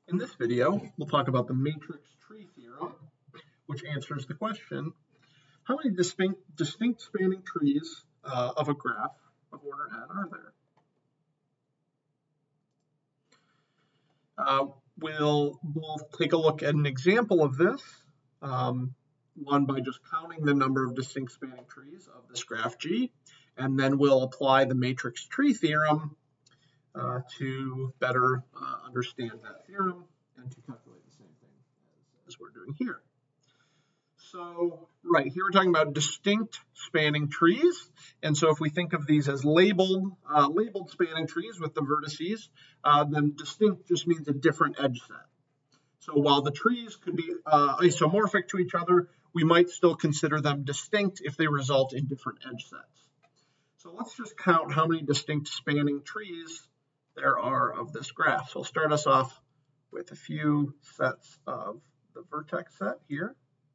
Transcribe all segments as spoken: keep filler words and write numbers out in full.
In this video, we'll talk about the Matrix Tree Theorem, which answers the question, how many distinct, distinct spanning trees uh, of a graph of order n are there? Uh, we'll, we'll take a look at an example of this, um, one by just counting the number of distinct spanning trees of this graph G, and then we'll apply the Matrix Tree Theorem uh, to better uh, understand that theorem and to calculate the same thing as, as we're doing here. So, right, here we're talking about distinct spanning trees, and so if we think of these as labeled, uh, labeled spanning trees with the vertices, uh, then distinct just means a different edge set. So while the trees could be uh, isomorphic to each other, we might still consider them distinct if they result in different edge sets. So let's just count how many distinct spanning trees there are of this graph. So I'll start us off with a few sets of the vertex set here.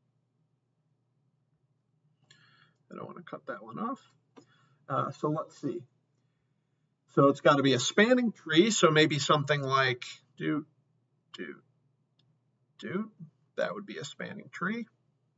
I don't want to cut that one off. Uh, so let's see. So it's got to be a spanning tree, so maybe something like do, do, do. That would be a spanning tree.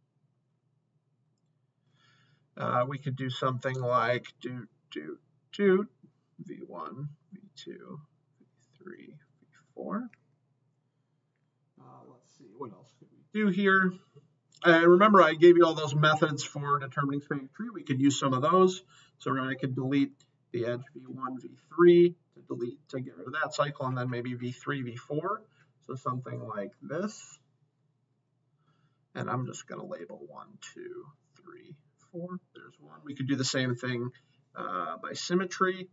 Uh, we could do something like do, do, do, v one, v two, v three, v four. Uh, let's see, what else could we do here? And remember, I gave you all those methods for determining spanning tree. We could use some of those. So I could delete the edge v one, v three to delete to get rid of that cycle, and then maybe v three, v four. So something like this. And I'm just going to label one, two, three, four. There's one. We could do the same thing uh, by symmetry.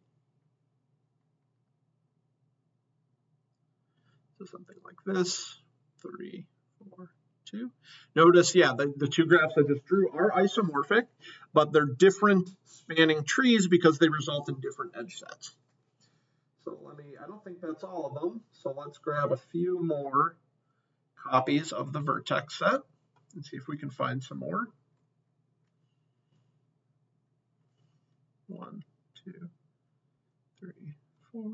So something like this, three, four, two. Notice, yeah, the, the two graphs I just drew are isomorphic, but they're different spanning trees because they result in different edge sets. So let me, I don't think that's all of them. So let's grab a few more copies of the vertex set and see if we can find some more. One, two, three, four.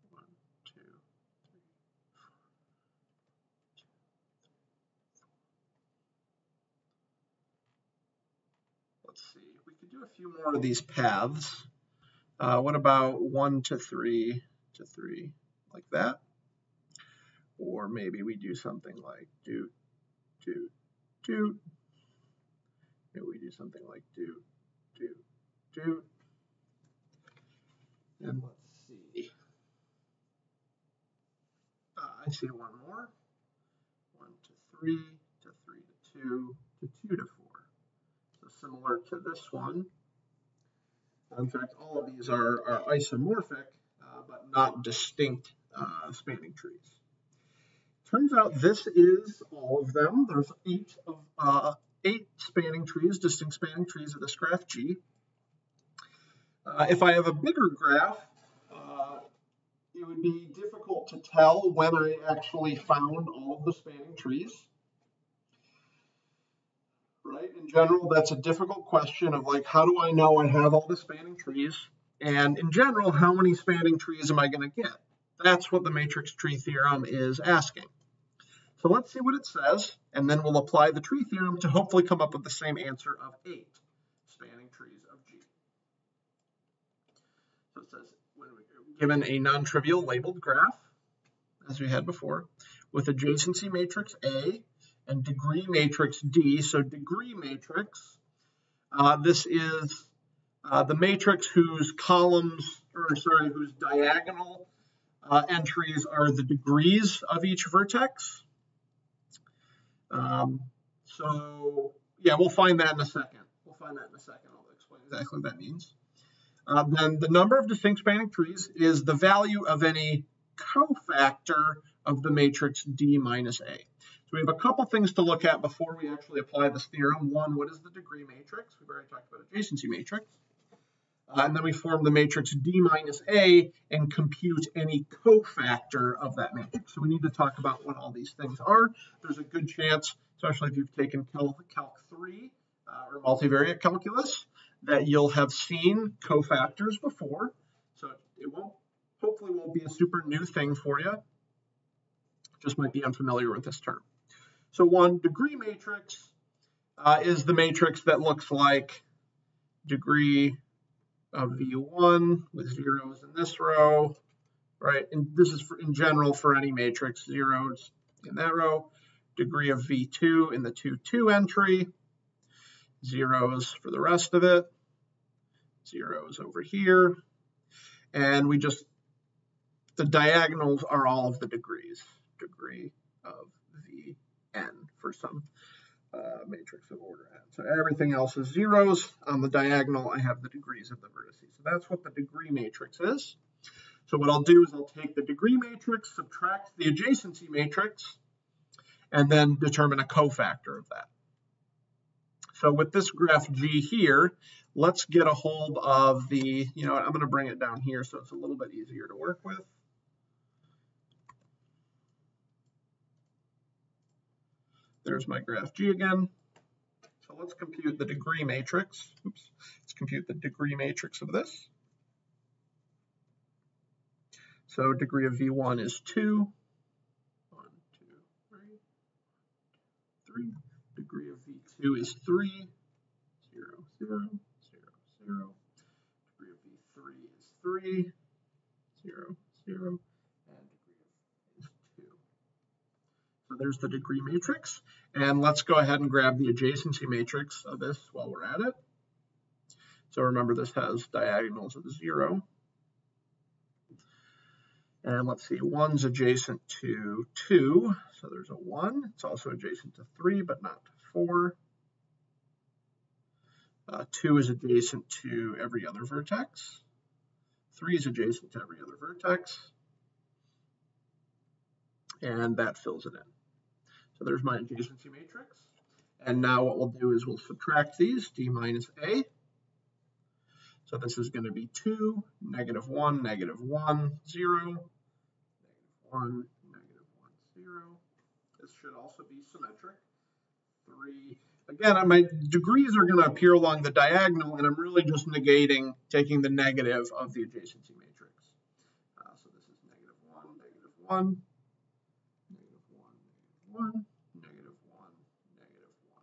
Let's see, we could do a few more of these paths. Uh, what about one to three to three, like that? Or maybe we do something like do, do, do. Maybe we do something like do, do, do. And let's see. Uh, I see one more. One to three, to three to two, to two to four. Similar to this one. In fact, all of these are, are isomorphic, uh, but not distinct uh, spanning trees. Turns out this is all of them. There's eight of uh, eight spanning trees, distinct spanning trees of this graph G. Uh, if I have a bigger graph, uh, it would be difficult to tell when I actually found all of the spanning trees. Right? In general, that's a difficult question of like, how do I know I have all the spanning trees? And in general, how many spanning trees am I going to get? That's what the Matrix Tree Theorem is asking. So let's see what it says, and then we'll apply the tree theorem to hopefully come up with the same answer of eight spanning trees of G. So it says, when we're given a non-trivial labeled graph, as we had before, with adjacency matrix A, and degree matrix D. So degree matrix, uh, this is uh, the matrix whose columns, or sorry, whose diagonal uh, entries are the degrees of each vertex. Um, so yeah, we'll find that in a second. We'll find that in a second. I'll explain exactly what that means. Uh, then the number of distinct spanning trees is the value of any cofactor of the matrix D minus A. So we have a couple things to look at before we actually apply this theorem. One, what is the degree matrix? We've already talked about adjacency matrix. Uh, and then we form the matrix D minus A and compute any cofactor of that matrix. So we need to talk about what all these things are. There's a good chance, especially if you've taken Calc, Calc three uh, or multivariate calculus, that you'll have seen cofactors before. So it won't, hopefully won't be a super new thing for you. just might be unfamiliar with this term. So one degree matrix uh, is the matrix that looks like degree of V one with zeros in this row, right? And this is for, in general for any matrix, zeros in that row, degree of V two in the two, two entry, zeros for the rest of it, zeros over here, and we just, the diagonals are all of the degrees, degree of V n for some uh, matrix of order n. So everything else is zeros. On the diagonal, I have the degrees of the vertices. So that's what the degree matrix is. So what I'll do is I'll take the degree matrix, subtract the adjacency matrix, and then determine a cofactor of that. So with this graph G here, let's get a hold of the, you know what, I'm going to bring it down here so it's a little bit easier to work with. There's my graph G again. So let's compute the degree matrix. Oops. Let's compute the degree matrix of this. So degree of V one is two. One, two, three. Three. Degree of V two is three. Zero, zero, zero, zero. Degree of V three is three. Zero, zero. And degree of is two. So there's the degree matrix. And let's go ahead and grab the adjacency matrix of this while we're at it. So remember, this has diagonals of zero. And let's see, one's adjacent to two, so there's a one. It's also adjacent to three, but not to four. Uh, two is adjacent to every other vertex. Three is adjacent to every other vertex. And that fills it in. So there's my adjacency matrix. And now what we'll do is we'll subtract these, d minus a. So this is going to be two, negative one, negative one, zero, negative one, negative one, zero. This should also be symmetric. Three. Again, my degrees are going to appear along the diagonal, and I'm really just negating, taking the negative of the adjacency matrix. Uh, so this is negative one, negative one, negative one, negative one, negative one, negative one.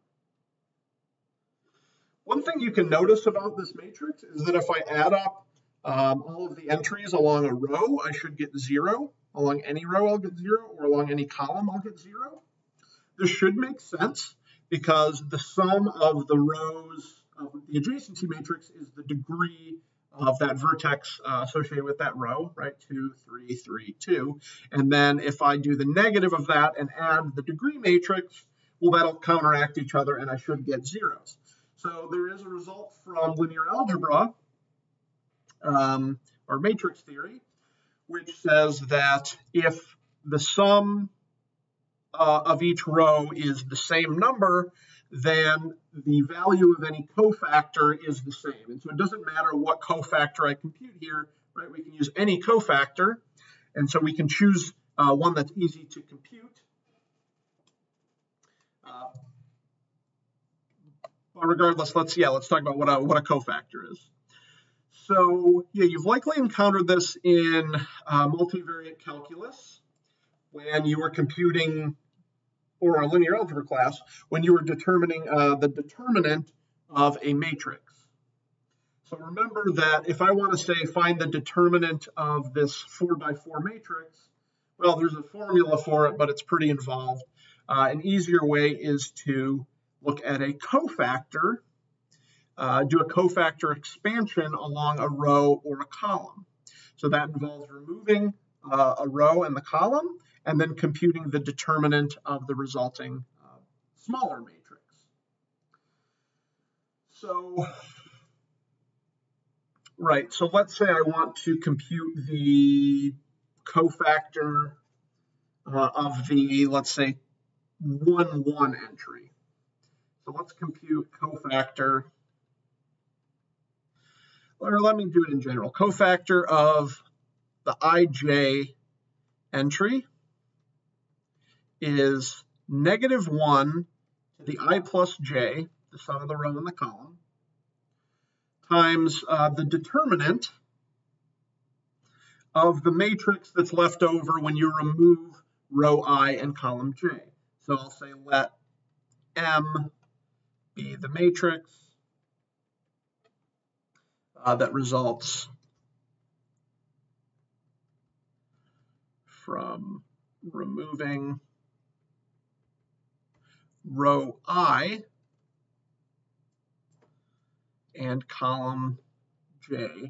One thing you can notice about this matrix is that if I add up um, all of the entries along a row, I should get zero. Along any row, I'll get zero, or along any column, I'll get zero. This should make sense because the sum of the rows of the adjacency matrix is the degree of that vertex uh, associated with that row, right? Two, three, three, two. And then if I do the negative of that and add the degree matrix, well, that'll counteract each other and I should get zeros. So there is a result from linear algebra, um, or matrix theory, which says that if the sum uh, of each row is the same number, then the value of any cofactor is the same. And so it doesn't matter what cofactor I compute here, right? We can use any cofactor. And so we can choose uh, one that's easy to compute. Uh, but regardless, let's, yeah, let's talk about what a, what a cofactor is. So yeah, you've likely encountered this in uh, multivariate calculus when you were computing, or a linear algebra class, when you were determining uh, the determinant of a matrix. So remember that if I want to say find the determinant of this four by four matrix, well, there's a formula for it, but it's pretty involved. Uh, an easier way is to look at a cofactor, uh, do a cofactor expansion along a row or a column. So that involves removing uh, a row and the column, and then computing the determinant of the resulting uh, smaller matrix. So, right, so let's say I want to compute the cofactor uh, of the, let's say, one, one entry. So let's compute cofactor, or let me do it in general. Cofactor of the ij entry is negative one to the I plus j, the sum of the row and the column, times uh, the determinant of the matrix that's left over when you remove row I and column J. So I'll say let M be the matrix uh, that results from removing row I and column J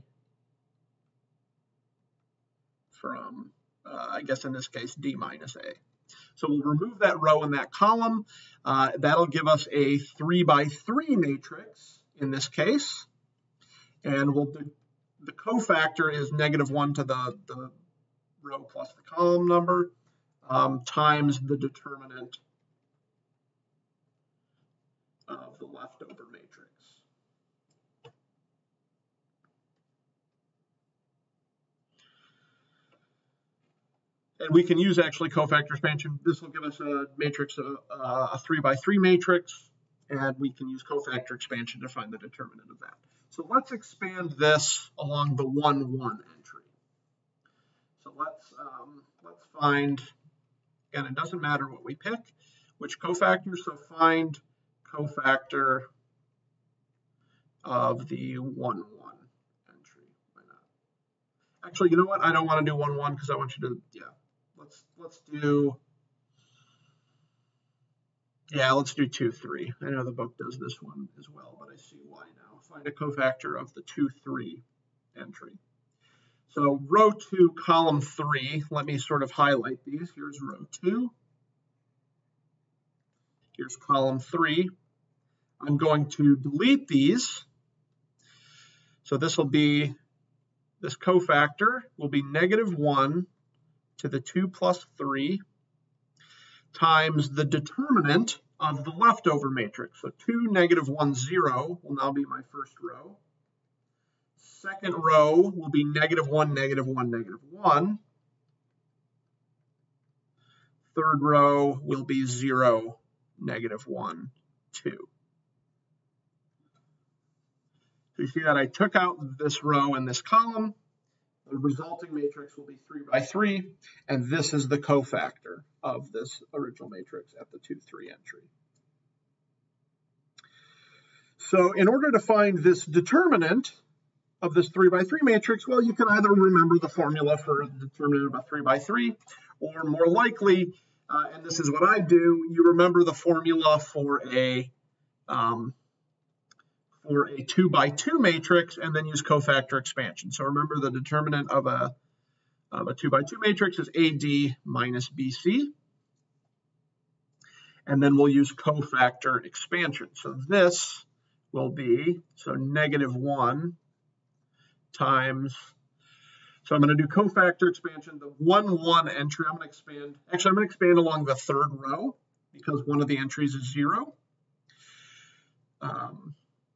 from, uh, I guess in this case, D minus A. So we'll remove that row and that column. Uh, that'll give us a three by three matrix in this case. And we'll do, the cofactor is negative one to the, the row plus the column number um, times the determinant of the leftover matrix. And we can use actually cofactor expansion. This will give us a matrix, a, a three by three matrix, and we can use cofactor expansion to find the determinant of that. So let's expand this along the one, one entry. So let's, um, let's find, again, it doesn't matter what we pick, which cofactor, so find cofactor of the one, one entry. Why not? Actually, you know what? I don't want to do one, one because I want you to, yeah. Let's let's do, yeah, let's do two, three. I know the book does this one as well, but I see why now. Find a cofactor of the two, three entry. So row two, column three, let me sort of highlight these. Here's row two. Here's column three. I'm going to delete these. So this will be, this cofactor will be negative one to the two plus three times the determinant of the leftover matrix. So two, negative one, zero will now be my first row. Second row will be negative one, negative one, negative one. Third row will be zero, negative one, two. So you see that I took out this row and this column. The resulting matrix will be three by three, and this is the cofactor of this original matrix at the two, three entry. So in order to find this determinant of this three by three matrix, well, you can either remember the formula for the determinant of a three by three, or more likely, uh, and this is what I do, you remember the formula for a um, for a two by two matrix and then use cofactor expansion. So remember the determinant of a, of a two by two matrix is A D minus B C. And then we'll use cofactor expansion. So this will be, so negative one times, so I'm going to do cofactor expansion. The one, one entry, I'm going to expand, actually I'm going to expand along the third row because one of the entries is zero. Um,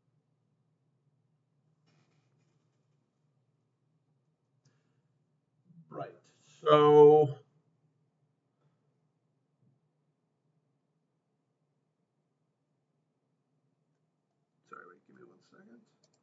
Right, so sorry, wait, give me one second.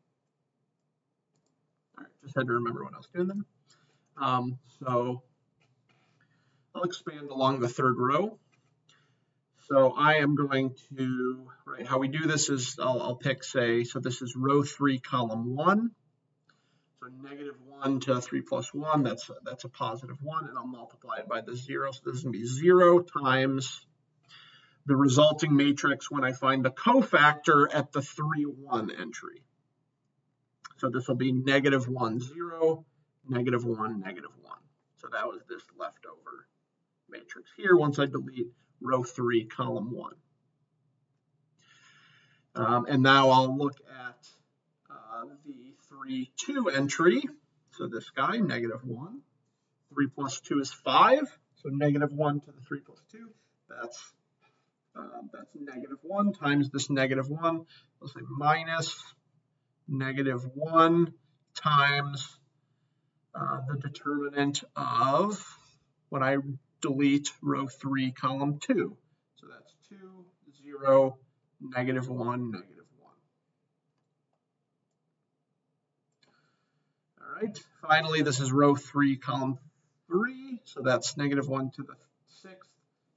All right, just had to remember what I was doing there. Um, so I'll expand along the third row. So I am going to, right, how we do this is I'll, I'll pick, say, so this is row three, column one. So negative one to three plus one, that's a, that's a positive one, and I'll multiply it by the zero. So this is going to be zero times the resulting matrix when I find the cofactor at the three, one entry. So this will be negative one, zero, negative one, negative one. So that was this leftover matrix here once I delete row three, column one. Um, and now I'll look at uh, the three, two entry. So this guy, negative one. three plus two is five. So negative one to the three plus two, that's, uh, that's negative one times this negative one. We'll say minus negative one times uh, the determinant of when I delete row three, column two. So that's two, zero, negative one, negative one. All right, finally, this is row three, column three. So that's negative one to the six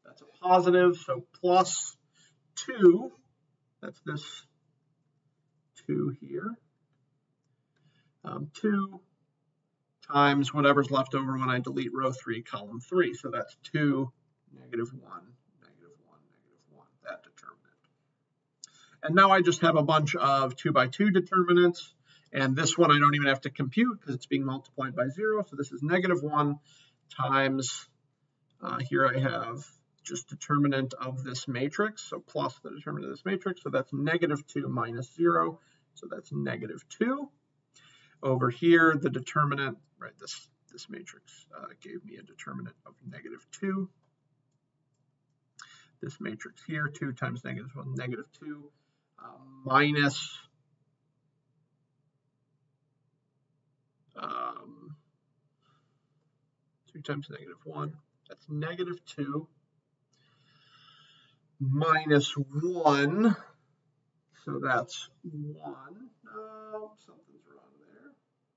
That's a positive, so plus two, that's this two here, um, two times whatever's left over when I delete row three, column three. So that's two, negative one, negative one, negative one, that determinant. And now I just have a bunch of two by two determinants. And this one I don't even have to compute because it's being multiplied by zero. So this is negative one times, uh, here I have just determinant of this matrix. So plus the determinant of this matrix. So that's negative two minus zero. So that's negative two. Over here, the determinant, right, this, this matrix uh, gave me a determinant of negative two. This matrix here, two times negative one, negative two, uh, minus um, two times negative one, that's negative two, minus one, so that's one. Oh, something's wrong there.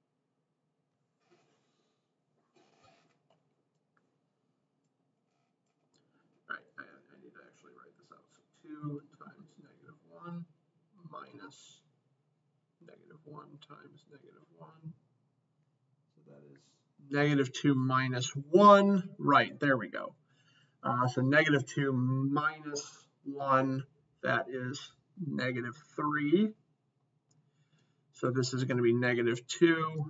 Right, I, I need to actually write this out. So two times negative one minus negative one times negative one. So that is negative two minus one. Right, there we go. Uh, so negative two minus one, that is negative three. So this is going to be negative two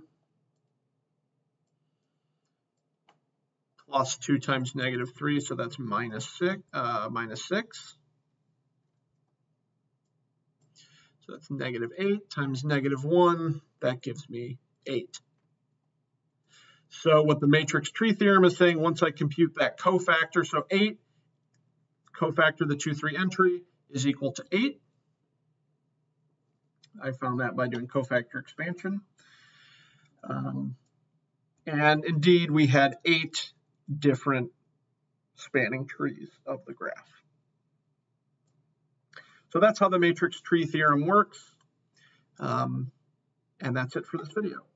plus two times negative three, so that's minus six. Uh, minus six. So that's negative eight times negative one, that gives me eight. So what the matrix tree theorem is saying, once I compute that cofactor, so eight, cofactor the two, three entry is equal to eight. I found that by doing cofactor expansion. Um, and indeed, we had eight different spanning trees of the graph. So that's how the matrix tree theorem works. Um, and that's it for this video.